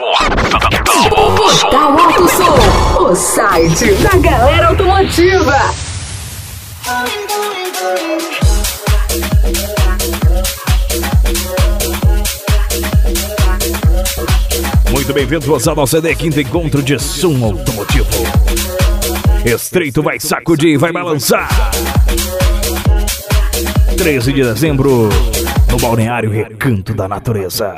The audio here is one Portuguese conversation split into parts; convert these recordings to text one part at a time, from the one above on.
Portal Alto Som, o site da galera automotiva. Muito bem-vindos ao nosso 15º encontro de som automotivo. Estreito vai sacudir, vai balançar. 13 de dezembro, no Balneário Recanto da Natureza.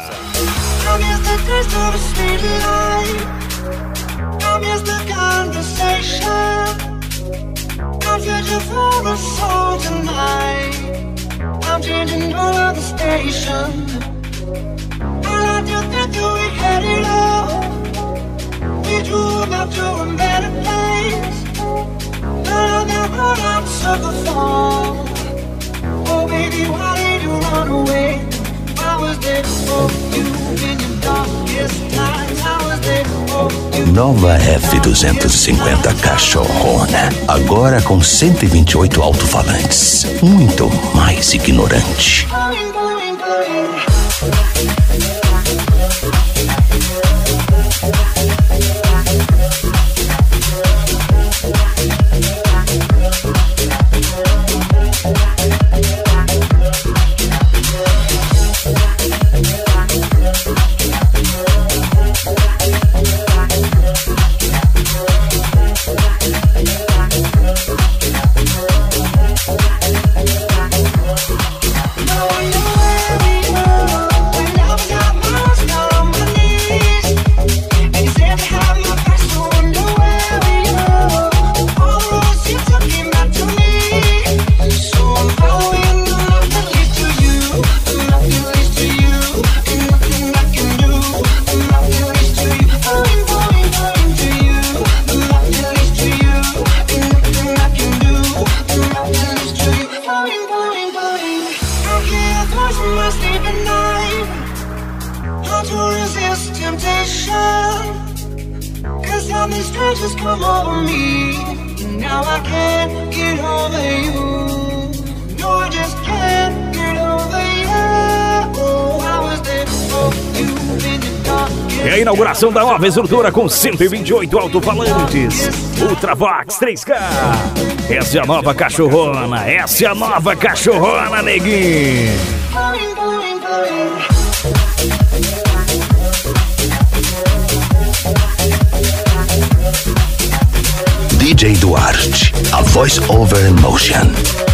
We drove up to a better place. Down that road I'm sucker for. Oh baby, why did you run away? I was there for you in your darkest times. I was there for you. Nova F250 cachorrona, agora com 128 alto-falantes. Muito mais ignorante. É a inauguração da nova estrutura com 128 alto-falantes. Ultravox 3K. Essa é a nova cachorrona. Essa é a nova cachorrona, neguinho. DJ Duarte, a voice over emotion.